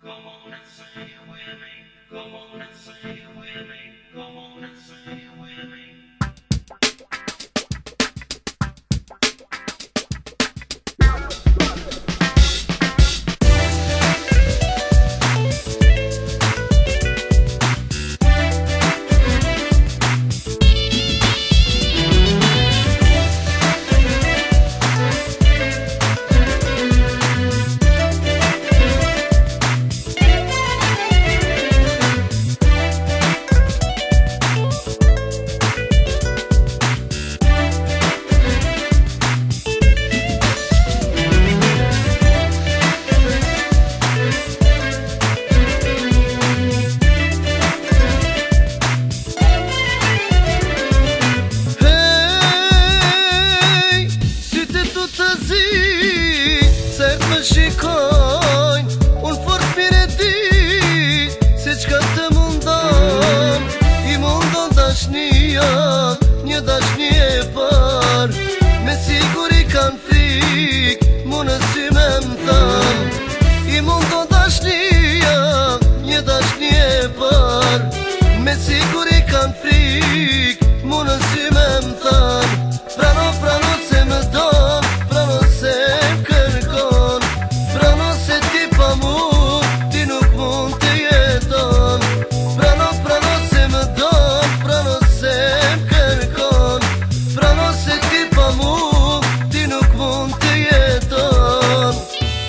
Shikojnë, unë fort mire di se qka të mundon. I mundon dashnia, një dashni e par. Me siguri kanë frik, mu në sy me m'than. I mundon dashnia, një dashni e par. Me siguri kanë frik, mu në sy me m'than. Prano, prano se më don, prano se m'kërkon. Prano se ti pa mu, ti nuk mund të jeton. Prano, prano se më don, prano se m'kërkon. Prano se ti pa mu, ti nuk mund të jeton.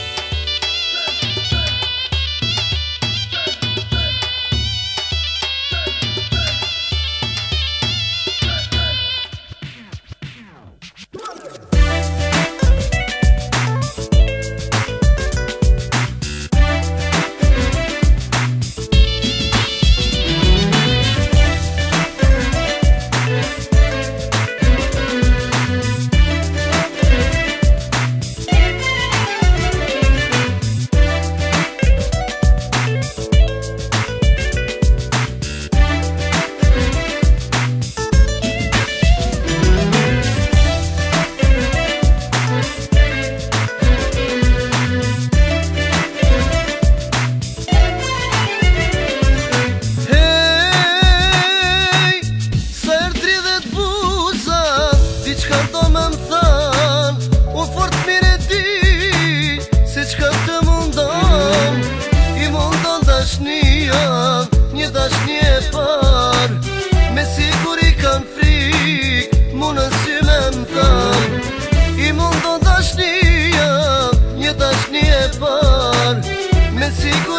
Një dashni e par. Me siguri kanë frik, mu në sy me m'than. I mundon dashnia, një dashni e par. Me siguri